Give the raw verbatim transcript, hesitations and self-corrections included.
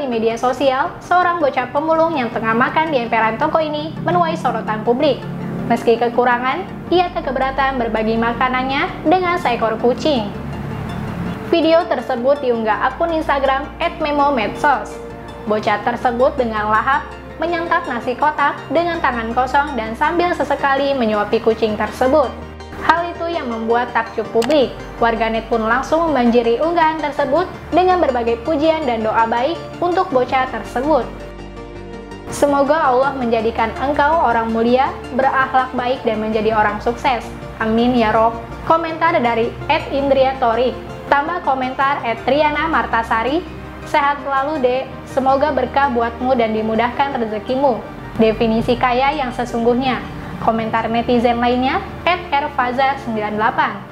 media sosial, seorang bocah pemulung yang tengah makan di emperan toko ini menuai sorotan publik. Meski kekurangan, ia tak keberatan berbagi makanannya dengan seekor kucing. Video tersebut diunggah akun Instagram et memomedsos. Bocah tersebut dengan lahap menyantap nasi kotak dengan tangan kosong dan sambil sesekali menyuapi kucing tersebut. Hal itu yang membuat takjub publik. Warganet pun langsung membanjiri unggahan tersebut dengan berbagai pujian dan doa baik untuk bocah tersebut. Semoga Allah menjadikan engkau orang mulia, berakhlak baik dan menjadi orang sukses. Amin ya Rob. Komentar dari et indria torik. Tambah komentar et triana martasari. Sehat selalu dek, semoga berkah buatmu dan dimudahkan rezekimu. Definisi kaya yang sesungguhnya. Komentar netizen lainnya et erfazar sembilan delapan.